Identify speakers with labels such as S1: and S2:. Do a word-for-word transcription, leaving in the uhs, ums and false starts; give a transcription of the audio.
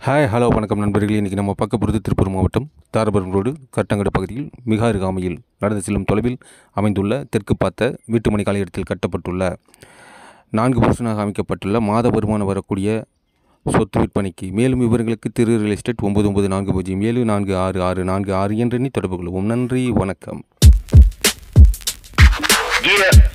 S1: Hi hello வணக்கம் நண்பர்களே. இன்றைக்கி நம்ம பார்க்க போகிறது திருப்பூர் மாவட்டம் தாராபுரம் ரோடு கரட்டங்கடு பகுதியில் மிக அருகாமையில் நடந்து செல்லும் தொலைவில் அமைந்துள்ள தெற்கு பார்த்த வீட்டுமனை காலகட்டத்தில் கட்டப்பட்டுள்ள நான்கு பர்சனாக அமைக்கப்பட்டுள்ள மாத வருமானம் வரக்கூடிய சொத்து விற்பனைக்கு. மேலும் விவரங்களுக்கு திரு ரியல் எஸ்டேட் ஒன்பது ஒன்பது நான்கு பூஜ்ஜியம் ஏழு நான்கு ஆறு ஆறு நான்கு ஆறு என்ற எண்ணி தொடர்பு கொள்வோம். நன்றி, வணக்கம்.